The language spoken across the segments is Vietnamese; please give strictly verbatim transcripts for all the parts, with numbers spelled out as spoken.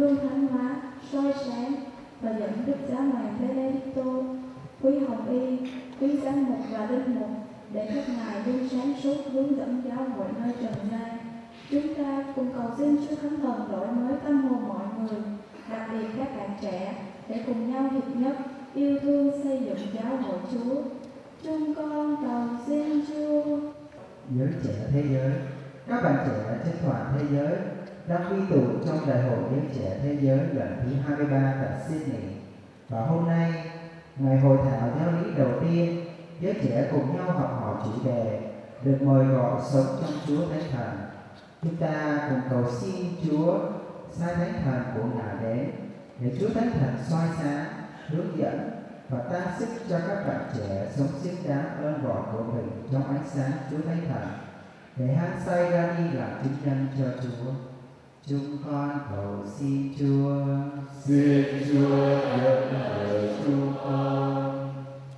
hương thánh hóa soi sáng và dẫn Đức Giáo hoàng Benedicto, quý hồng y, quý giám mục và linh mục để các ngài luôn sáng suốt hướng dẫn giáo hội nơi trần gian. Chúng ta cùng cầu xin Chúa Thánh Thần đổi mới tâm hồn mọi người, đặc biệt các bạn trẻ, để cùng nhau hiệp nhất, yêu thương xây dựng giáo hội Chúa. Chúng con cầu xin Chúa. Giới trẻ thế giới, các bạn trẻ trên toàn thế giới đang quy tụ trong Đại hội Giới trẻ Thế giới lần thứ hai mươi ba tại Sydney. Và hôm nay, ngày hội thảo giáo lý đầu tiên, giới trẻ cùng nhau học hỏi chủ đề được mời gọi sống trong Chúa Thánh Thần. Chúng ta cùng cầu xin Chúa sai Thánh Thần của Ngài đến để Chúa Thánh Thần soi sáng, hướng dẫn và tăng sức cho các bạn trẻ sống xứng đáng ơn gọi của mình trong ánh sáng Chúa Thánh Thần, để hăng say ra đi làm chứng nhân cho Chúa. Chúng con cầu xin Chúa. Xin Chúa nhận lời chúng con.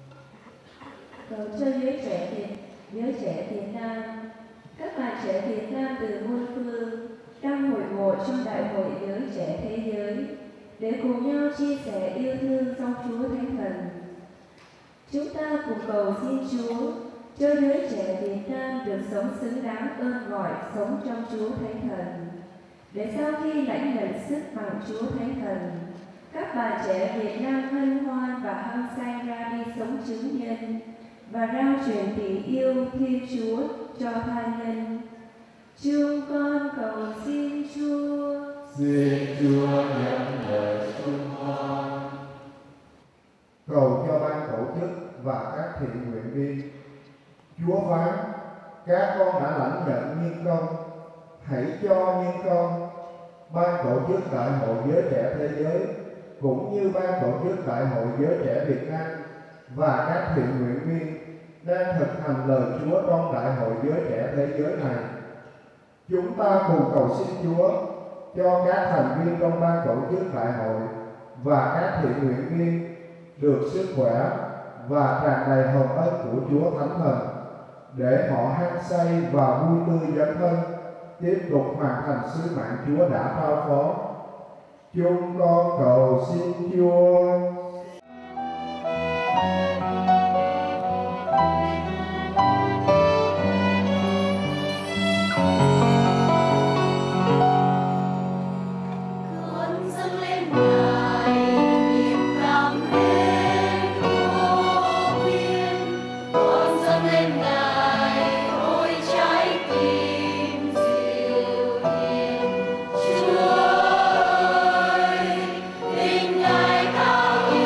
Cầu cho giới trẻ Việt, giới trẻ Việt Nam, các bạn trẻ Việt Nam từ muôn phương đang hội ngộ trong Đại hội Giới trẻ Thế giới để cùng nhau chia sẻ yêu thương trong Chúa Thánh Thần. Chúng ta cùng cầu xin Chúa cho giới trẻ Việt Nam được sống xứng đáng ơn gọi sống trong Chúa Thánh Thần, để sau khi lãnh nhận sức bằng Chúa Thánh Thần, các bà trẻ Việt Nam hân hoan và hăng say ra đi sống chứng nhân và rao truyền tình yêu Thiên Chúa cho tha nhân. Chúng con cầu xin Chúa. Xin Chúa nhận lời chúng con. Cầu cho ban tổ chức và các thiện nguyện viên. Chúa phán, các con đã lãnh nhận nhân công, hãy cho nhân công. Ban tổ chức Đại hội Giới trẻ Thế giới cũng như ban tổ chức Đại hội Giới trẻ Việt Nam và các thiện nguyện viên đang thực hành lời Chúa trong Đại hội Giới trẻ Thế giới này. Chúng ta cùng cầu xin Chúa cho các thành viên trong ban tổ chức đại hội và các thiện nguyện viên được sức khỏe và tràn đầy hồng ân của Chúa Thánh Thần, để họ hăng say và vui tươi dấn thân tiếp tục hoàn thành sứ mạng Chúa đã trao phó. Chúng con cầu xin Chúa. Chúa ơi, tình Ngài cao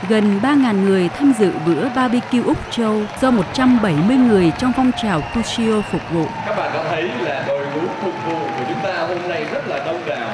gần ba nghìn người tham dự bữa barbecue Úc Châu do một trăm bảy mươi người trong phong trào Cusio phục vụ. Các bạn có thấy là đội ngũ phục vụ của chúng ta hôm nay rất là đông đảo.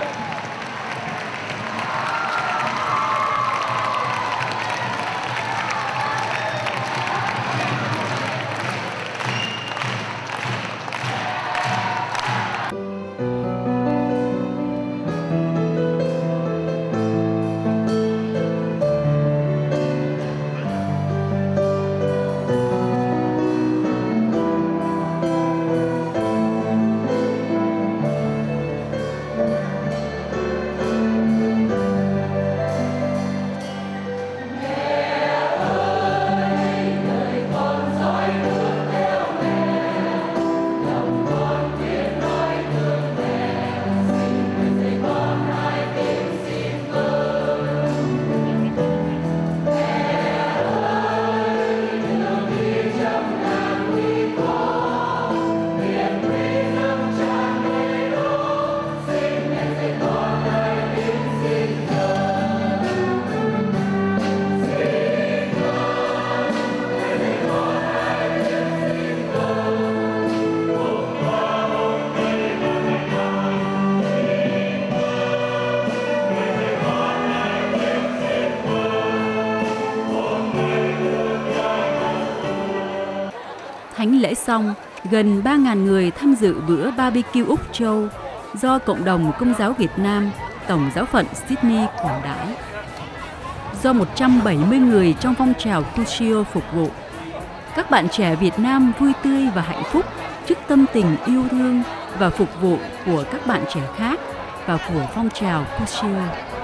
Thánh lễ xong, gần ba nghìn người tham dự bữa barbecue Úc Châu do Cộng đồng Công giáo Việt Nam, Tổng giáo phận Sydney quảng đãi. Do một trăm bảy mươi người trong phong trào Cusio phục vụ, các bạn trẻ Việt Nam vui tươi và hạnh phúc trước tâm tình yêu thương và phục vụ của các bạn trẻ khác và của phong trào Cusio.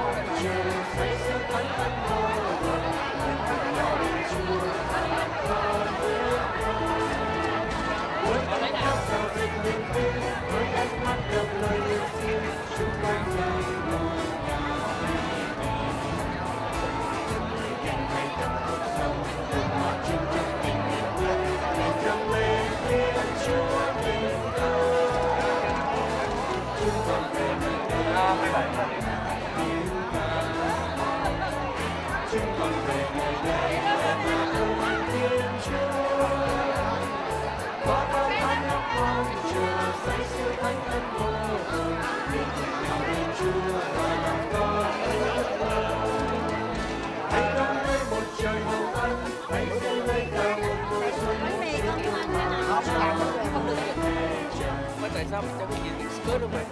Tại sao mình cho cái gì skirt không vậy?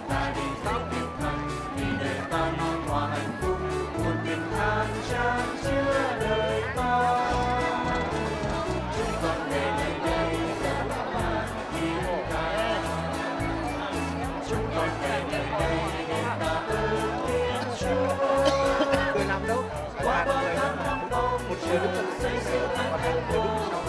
Người làm đâu? Qua người làm một người đứng trong và hai người đứng sau.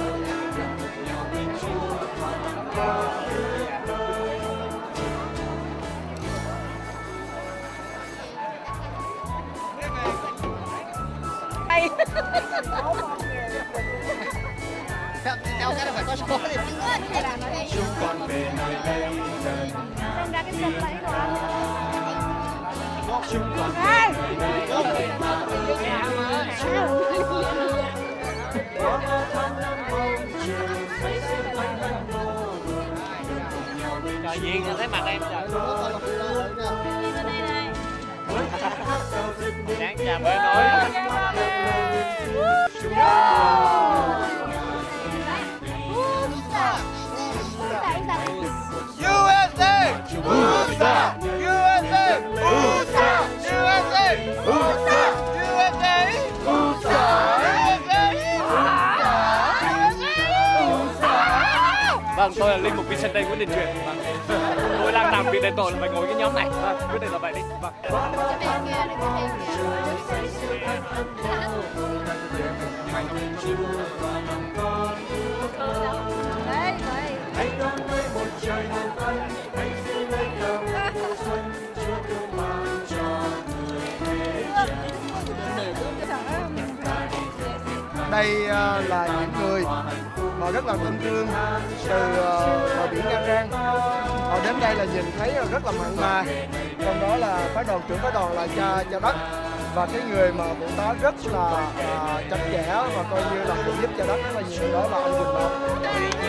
Đâu cái là phải có số thì Chúng con về nơi đây gần Xem ra cái sân lấy rồi. Chúng con về nơi đây gần Trời Duyên thấy mặt em trời. Đáng chào bơi nổi. u ét a! u ét a! u ét a! u ét a! u ét a! u ét a! Vâng, tôi là linh mục Vicente Nguyễn Đình Truyền. Vâng. Tôi đang làm việc đền tội là phải ngồi cái nhóm này. Vâng, quyết định là vậy đi. Vâng. Đây uh, là những người mà rất là thân thương từ uh, bờ biển Nha Trang. Họ đến đây là nhìn thấy rất là mặn mà. Trong đó là phái đoàn trưởng phái đoàn là cha cha Đất. và cái người mà phụ tá rất là à, chặt chẽ và coi như là phụ giúp cho đất rất là nhiều, đó là anh Quỳnh Long.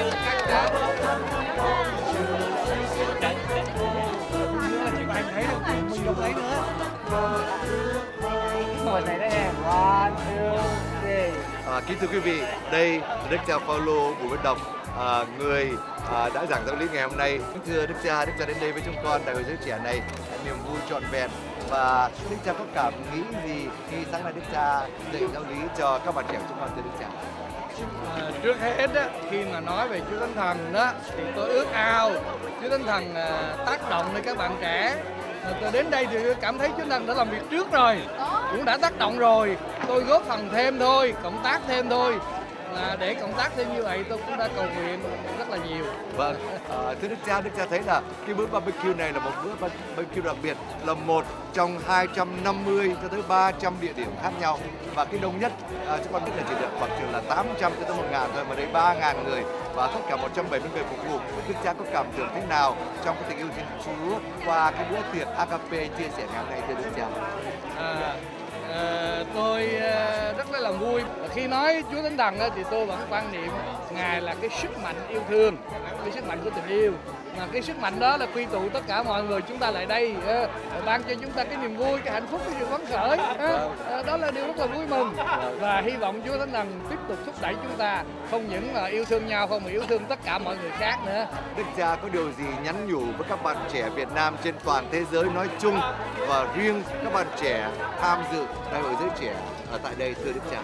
À, kính thưa quý vị, đây là Đức cha Phaolô Bùi Bất Độc, à, người à, đã giảng giáo lý ngày hôm nay. Kính thưa Đức cha, Đức cha đến đây với chúng con đại hội giới trẻ này niềm vui trọn vẹn. Và Đức cha có cảm nghĩ gì khi sáng nay Đức cha dạy giáo lý cho các bạn trẻ của chúng con, thưa Đức cha? À, trước hết á, khi mà nói về Chúa Thánh Thần đó thì tôi ước ao Chúa Thánh Thần à, tác động lên các bạn trẻ. À, tôi đến đây thì tôi cảm thấy Chúa Thánh Thần đã làm việc trước rồi, cũng đã tác động rồi. Tôi góp phần thêm thôi, cộng tác thêm thôi. À, để cộng tác thêm như vậy tôi cũng đã cầu nguyện rất là nhiều. Vâng, à, thưa Đức cha, Đức cha thấy là cái bữa barbecue này là một bữa barbecue đặc biệt, là một trong hai trăm năm mươi cho tới ba trăm địa điểm khác nhau, và cái đông nhất à, chúng con biết là chỉ được khoảng chừng là tám trăm cho tới một ngàn thôi, mà đây ba ngàn người và tất cả một trăm bảy mươi người phục vụ. Đức cha có cảm tưởng thế nào trong cái tình yêu Thiên Chúa qua cái bữa tiệc a ca pê chia sẻ ngày hôm nay, thưa Đức cha? À, à, tôi à, rất là vui. Khi nói Chúa Thánh Thần thì tôi vẫn quan niệm Ngài là cái sức mạnh yêu thương, cái sức mạnh của tình yêu. Mà cái sức mạnh đó là quy tụ tất cả mọi người chúng ta lại đây, à, ban cho chúng ta cái niềm vui, cái hạnh phúc, cái sự phấn khởi. À, à, đó là điều rất là vui mừng. Và hy vọng Chúa Thánh Thần tiếp tục thúc đẩy chúng ta không những là yêu thương nhau, không mà yêu thương tất cả mọi người khác nữa. Đức cha có điều gì nhắn nhủ với các bạn trẻ Việt Nam trên toàn thế giới nói chung và riêng các bạn trẻ tham dự đại hội giới trẻ ở tại đây, thưa Đức cha?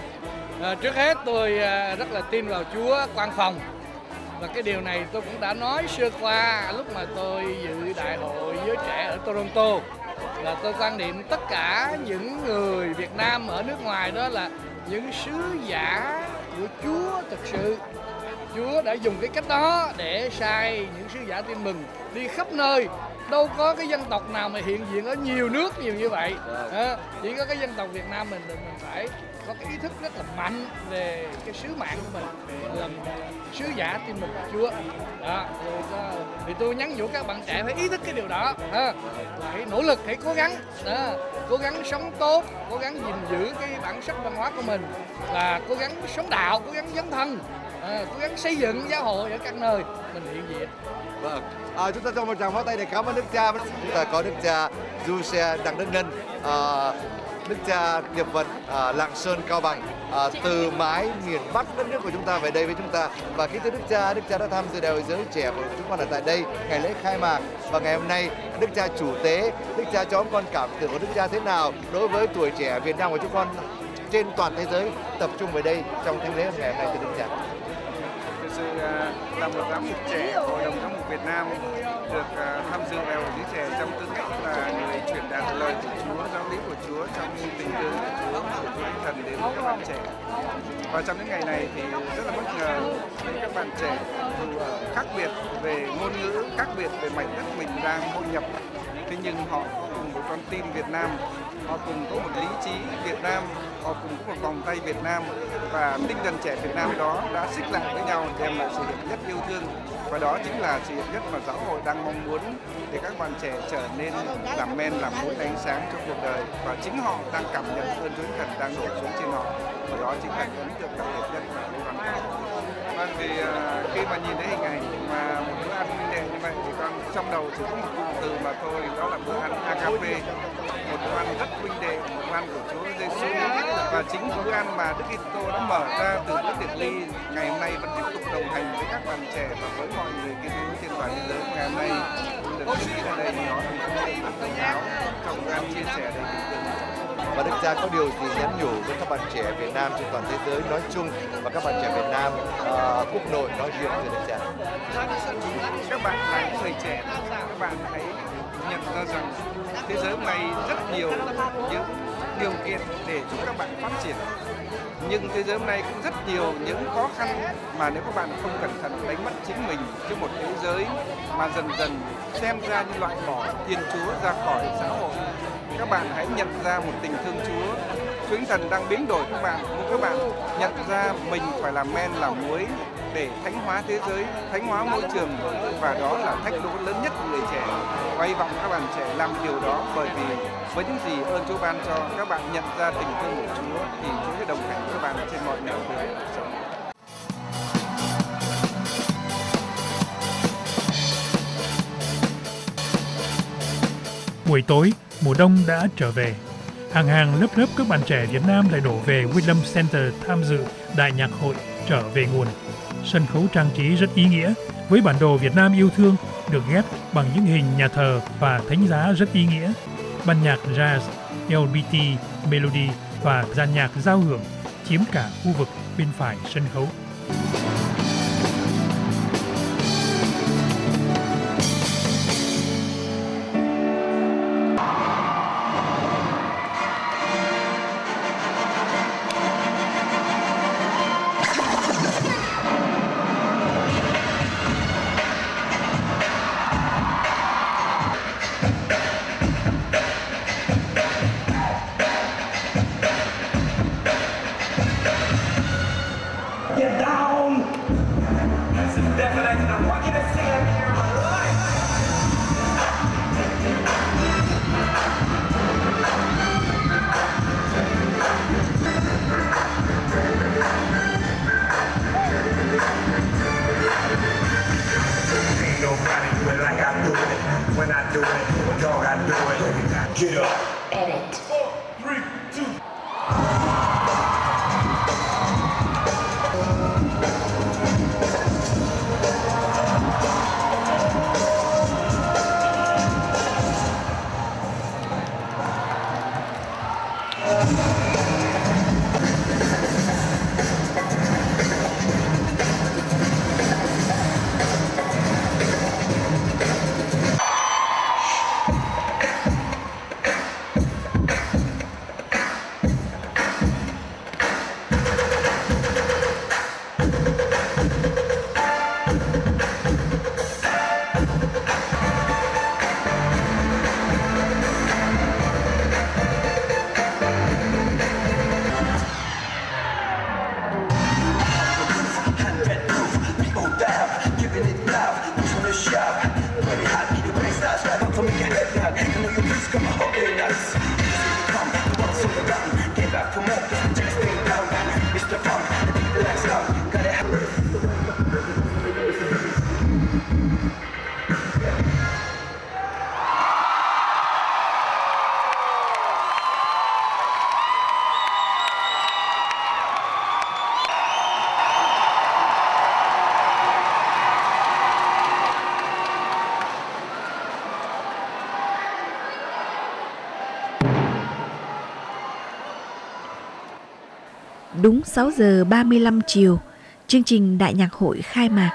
À, trước hết tôi à, rất là tin vào Chúa quan phòng. Và cái điều này tôi cũng đã nói sơ qua lúc mà tôi dự đại hội giới trẻ ở Toronto, là tôi quan niệm tất cả những người Việt Nam ở nước ngoài đó là những sứ giả của Chúa thực sự. Chúa đã dùng cái cách đó để sai những sứ giả tin mừng đi khắp nơi. Đâu có cái dân tộc nào mà hiện diện ở nhiều nước nhiều như vậy. À, chỉ có cái dân tộc Việt Nam mình mình phải có cái ý thức rất là mạnh về cái sứ mạng của mình, làm sứ giả tin mừng của Chúa. Đó, thì tôi nhắn nhủ các bạn trẻ phải ý thức cái điều đó, à, hãy nỗ lực, hãy cố gắng, đó, cố gắng sống tốt, cố gắng gìn giữ cái bản sắc văn hóa của mình, và cố gắng sống đạo, cố gắng dấn thân, à, cố gắng xây dựng giáo hội ở các nơi mình hiện diện. Vâng, à, chúng ta cho một tràng pháo tay để cảm ơn Đức cha. Chúng ta có Đức cha Du Xe Đặng Đức Ngân, à, Đức cha Nghiệp Vật à, Lạng Sơn Cao Bằng, à, từ mái miền Bắc đất nước của chúng ta về đây với chúng ta. Và kính thưa Đức cha, Đức cha đã tham dự đại hội giới trẻ của chúng con ở tại đây ngày lễ khai mạc, và ngày hôm nay Đức cha chủ tế. Đức cha cho chúng con cảm tưởng của Đức cha thế nào đối với tuổi trẻ Việt Nam của chúng con trên toàn thế giới tập trung về đây trong thánh lễ ngày hôm nay, thưa Đức cha? Thực sự là một giám mục trẻ Hội đồng Giám mục Việt Nam được tham dự đại hội giới trẻ trong tư cách là người truyền đạt lời của Chúa, giáo lý của Chúa trong tình thương của Chúa, của Chúa Thánh Thần đến với các bạn trẻ. Và trong những ngày này thì rất là bất ngờ thấy các bạn trẻ dù khác biệt về ngôn ngữ, khác biệt về mảnh đất mình đang hội nhập, thế nhưng họ có cùng một con tim Việt Nam, họ cùng có một lý trí Việt Nam, họ cùng có một vòng tay Việt Nam, và tinh thần trẻ Việt Nam đó đã xích lại với nhau đem lại sự hiệp nhất yêu thương. Và đó chính là sự hiệp nhất mà giáo hội đang mong muốn để các bạn trẻ trở nên làm men, làm mối ánh sáng trong cuộc đời, và chính họ đang cảm nhận ơn Chúa Thánh Thần đang đổ xuống trên họ, và đó chính là ấn tượng đặc biệt nhất mà tôi quan trọng. Vâng, thì uh, khi mà nhìn thấy hình ảnh mà một bữa ăn huynh đệ như vậy thì con trong đầu chỉ có một cụm từ mà thôi, đó là bữa ăn a ca pê, một bữa ăn rất huynh đệ, một bữa ăn của Chúa Giêsu, và chính bữa ăn mà Đức Kitô đã mở ra từ bữa tiệc ly ngày hôm nay vẫn tiếp tục đồng hành với các bạn trẻ và với mọi người Kitô trên toàn thế giới. Ngày hôm nay được nghĩ ở đây đó là một bữa ăn tôn giáo trong bữa ăn chia sẻ đầy tình thương. Và Đức cha có điều gì nhắn nhủ với các bạn trẻ Việt Nam trên toàn thế giới nói chung và các bạn trẻ Việt Nam uh, quốc nội nói riêng, thưa Đức cha? Các bạn là những người trẻ, các bạn hãy nhận ra rằng thế giới hôm nay rất nhiều những điều kiện để giúp các bạn phát triển, nhưng thế giới hôm nay cũng rất nhiều những khó khăn mà nếu các bạn không cẩn thận đánh mất chính mình trước một thế giới mà dần dần xem ra như loại bỏ Thiên Chúa ra khỏi xã hội. Các bạn hãy nhận ra một tình thương Chúa Chúa Thánh Thần đang biến đổi các bạn, muốn các bạn nhận ra mình phải làm men làm muối để thánh hóa thế giới, thánh hóa môi trường, và đó là thách đố lớn nhất của người trẻ. Và hy vọng các bạn trẻ làm điều đó, bởi vì với những gì ơn Chúa ban cho, các bạn nhận ra tình thương của Chúa thì Chúa sẽ đồng hành với các bạn trên mọi nẻo đường cuộc sống. Buổi tối, mùa đông đã trở về. Hàng hàng lớp lớp các bạn trẻ Việt Nam lại đổ về Whitlam Center tham dự Đại nhạc hội Trở về nguồn. Sân khấu trang trí rất ý nghĩa, với bản đồ Việt Nam yêu thương được ghép bằng những hình nhà thờ và thánh giá rất ý nghĩa. Ban nhạc jazz, lờ bê tê, melody và dàn nhạc giao hưởng chiếm cả khu vực bên phải sân khấu. Đúng sáu giờ ba mươi lăm chiều, chương trình Đại nhạc hội khai mạc.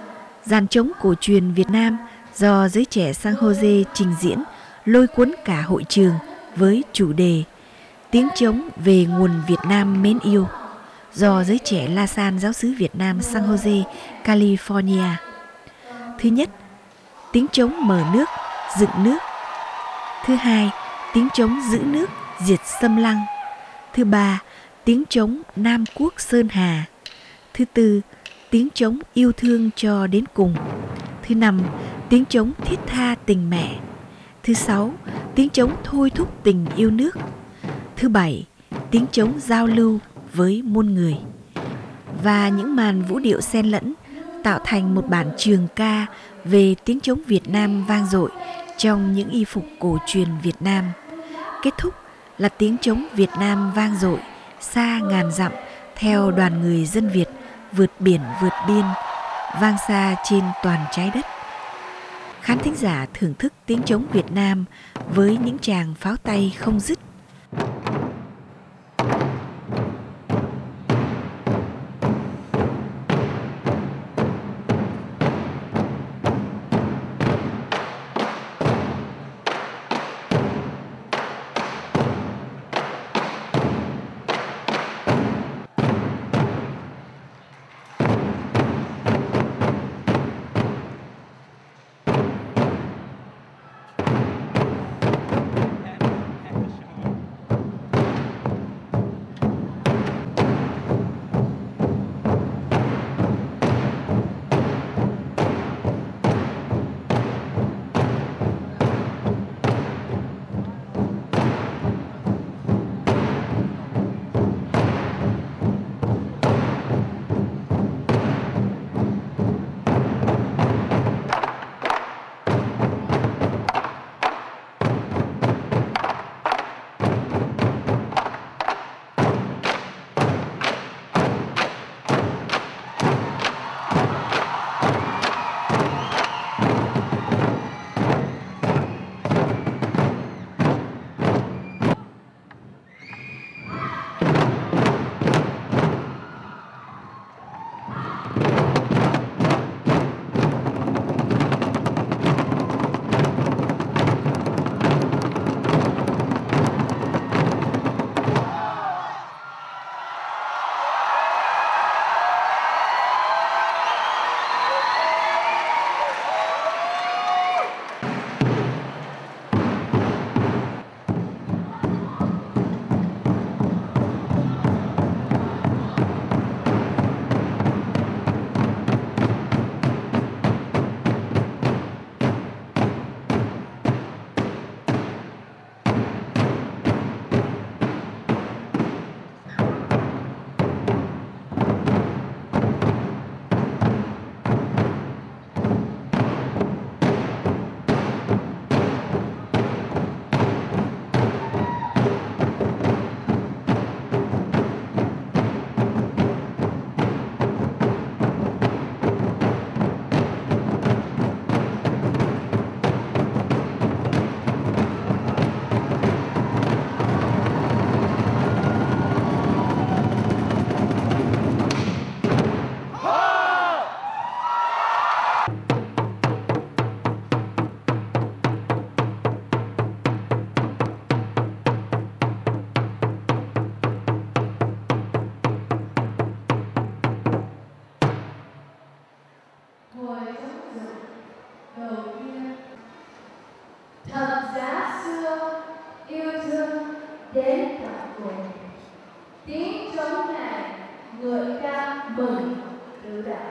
Dàn trống cổ truyền Việt Nam do giới trẻ San Jose trình diễn lôi cuốn cả hội trường với chủ đề Tiếng trống về nguồn Việt Nam mến yêu, do giới trẻ La San giáo xứ Việt Nam San Jose, California. Thứ nhất, tiếng trống mở nước, dựng nước. Thứ hai, tiếng trống giữ nước, diệt xâm lăng. Thứ ba, tiếng trống Nam Quốc Sơn Hà. Thứ tư, tiếng trống yêu thương cho đến cùng. Thứ năm, tiếng trống thiết tha tình mẹ. Thứ sáu, tiếng trống thôi thúc tình yêu nước. Thứ bảy, tiếng trống giao lưu với muôn người. Và những màn vũ điệu xen lẫn tạo thành một bản trường ca về tiếng trống Việt Nam vang dội trong những y phục cổ truyền Việt Nam. Kết thúc là tiếng trống Việt Nam vang dội xa ngàn dặm theo đoàn người dân Việt vượt biển vượt biên, vang xa trên toàn trái đất. Khán thính giả thưởng thức tiếng trống Việt Nam với những tràng pháo tay không dứt. dụng. Đầu tiên, thật giá xưa yêu thương đến tận cùng. Tiếng trống này ngợi ca mừng tứ đại.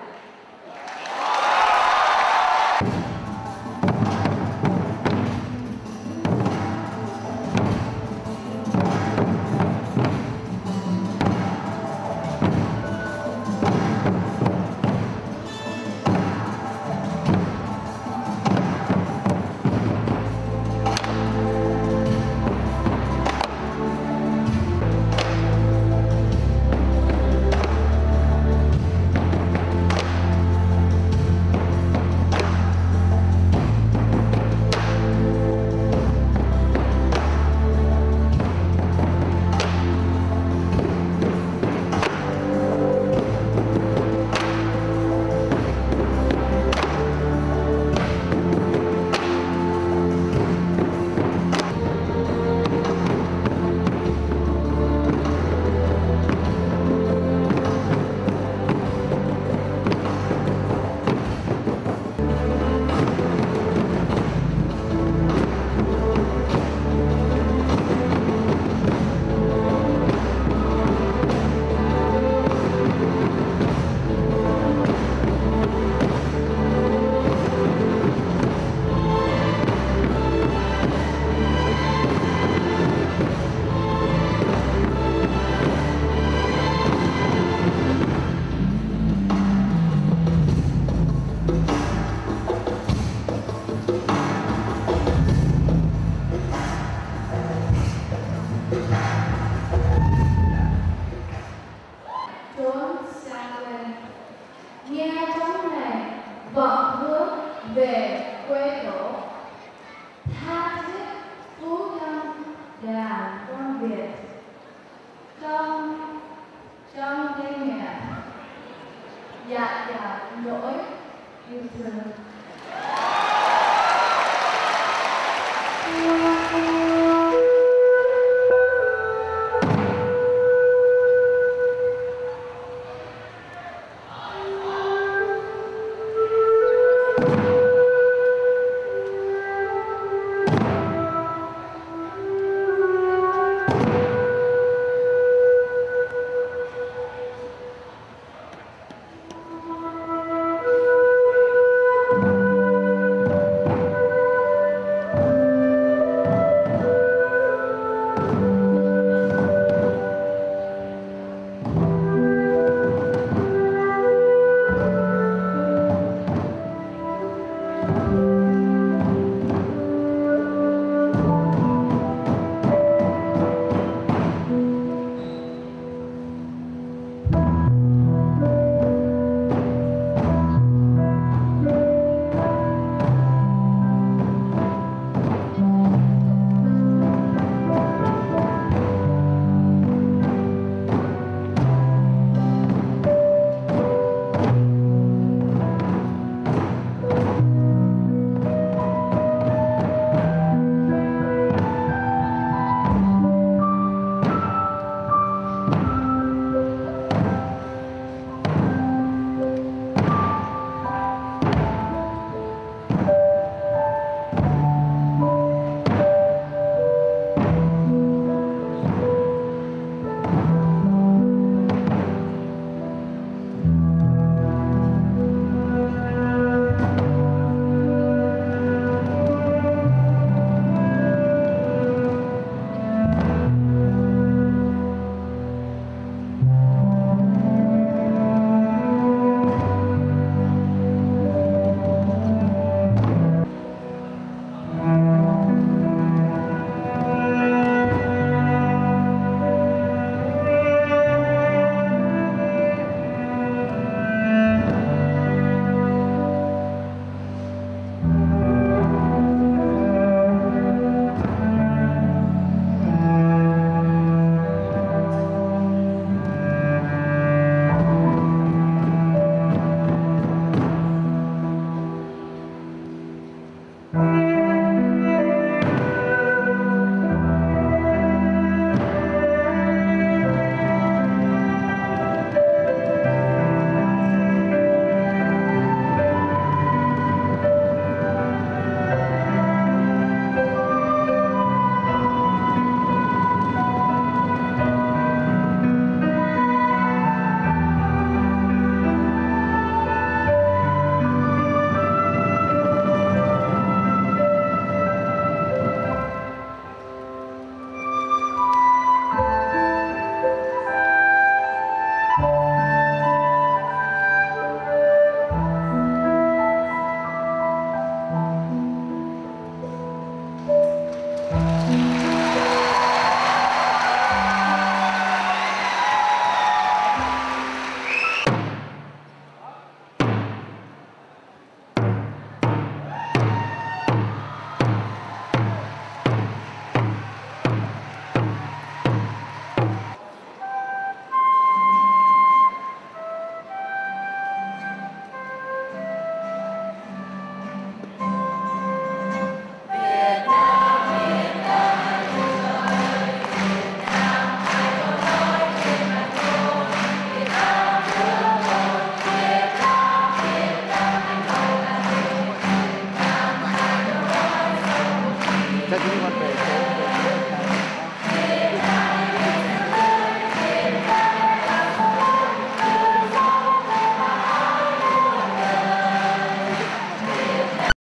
nói chung là